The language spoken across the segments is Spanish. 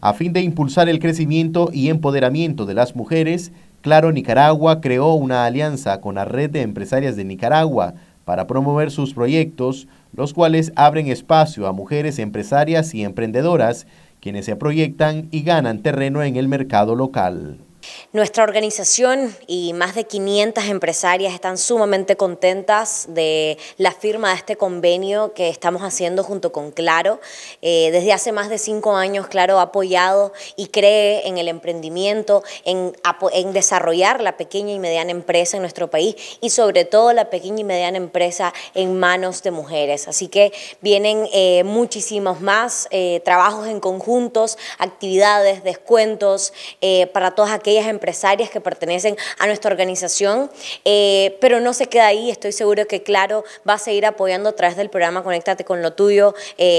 A fin de impulsar el crecimiento y empoderamiento de las mujeres, Claro Nicaragua creó una alianza con la Red de Empresarias de Nicaragua para promover sus proyectos, los cuales abren espacio a mujeres empresarias y emprendedoras, quienes se proyectan y ganan terreno en el mercado local. Nuestra organización y más de 500 empresarias están sumamente contentas de la firma de este convenio que estamos haciendo junto con Claro. Desde hace más de 5 años Claro ha apoyado y cree en el emprendimiento, en desarrollar la pequeña y mediana empresa en nuestro país y sobre todo la pequeña y mediana empresa en manos de mujeres. Así que vienen muchísimos más trabajos en conjuntos, actividades, descuentos para todas aquellas empresarias que pertenecen a nuestra organización, pero no se queda ahí. Estoy seguro que Claro va a seguir apoyando a través del programa Conéctate con lo Tuyo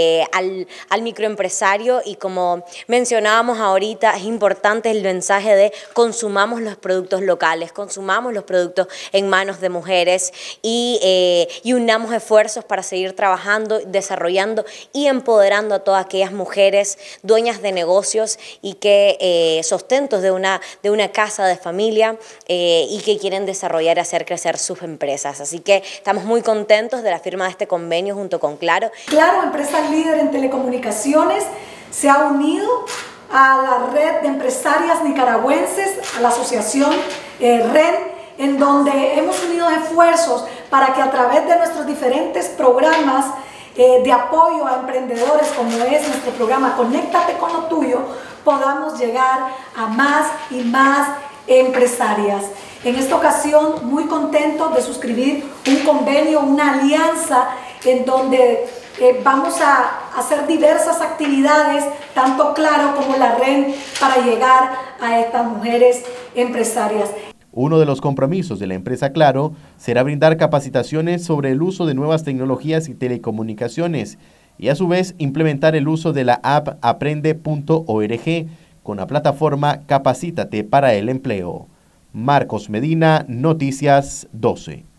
al microempresario, y como mencionábamos ahorita, es importante el mensaje de consumamos los productos locales, consumamos los productos en manos de mujeres y unamos esfuerzos para seguir trabajando, desarrollando y empoderando a todas aquellas mujeres dueñas de negocios y que sostentos de una casa de familia y que quieren desarrollar y hacer crecer sus empresas. Así que estamos muy contentos de la firma de este convenio junto con Claro. Claro, empresa líder en telecomunicaciones, se ha unido a la red de empresarias nicaragüenses, a la asociación REN, en donde hemos unido esfuerzos para que a través de nuestros diferentes programas de apoyo a emprendedores, como es nuestro programa Conéctate con lo Tuyo, podamos llegar a más y más empresarias. En esta ocasión, muy contentos de suscribir un convenio, una alianza en donde vamos a hacer diversas actividades, tanto Claro como la REN, para llegar a estas mujeres empresarias. Uno de los compromisos de la empresa Claro será brindar capacitaciones sobre el uso de nuevas tecnologías y telecomunicaciones y a su vez implementar el uso de la app aprende.org con la plataforma Capacítate para el Empleo. Marcos Medina, Noticias 12.